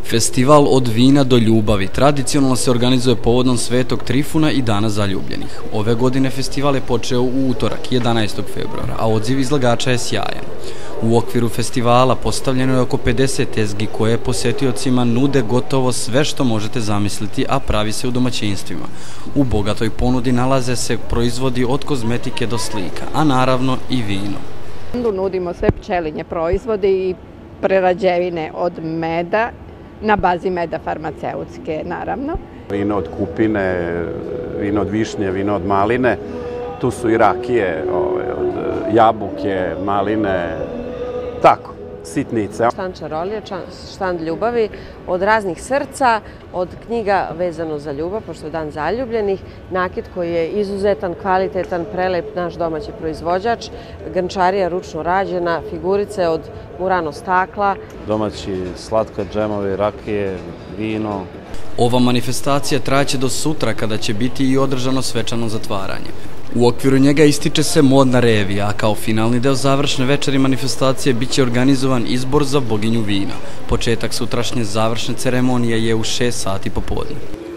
Festival od vina do ljubavi tradicionalno se organizuje povodom Svetog Trifuna i Dana zaljubljenih. Ove godine festival je počeo u utorak, 11. februara, a odziv izlagača je sjajan. U okviru festivala postavljeno je oko 50 tezgi koje posetiocima nude gotovo sve što možete zamisliti, a pravi se u domaćinstvima. U bogatoj ponudi nalaze se proizvodi od kozmetike do slika, a naravno i vino. Nudimo sve pčelinje proizvode i prerađevine od meda, na bazi meda farmaceutske, naravno. Vino od kupine, vino od višnje, vino od maline. Tu su i rakije, od jabuke, maline, tako, sitnice. Štand čarolije, štand ljubavi, od raznih srca, od knjiga vezano za ljubav, pošto je Dan zaljubljenih, nakit koji je izuzetan, kvalitetan, prelep, naš domaći proizvođač, grnčarija ručno rađena, figurice od Murano stakla. Domaći slatka, džemovi, rakije, vino. Ova manifestacija trajaće do sutra kada će biti i održano svečano zatvaranje. U okviru njega ističe se modna revija, a kao finalni deo završne večeri manifestacije biće organizovan izbor za boginju vina. Početak sutrašnje završne ceremonije je u 6 sati popodne.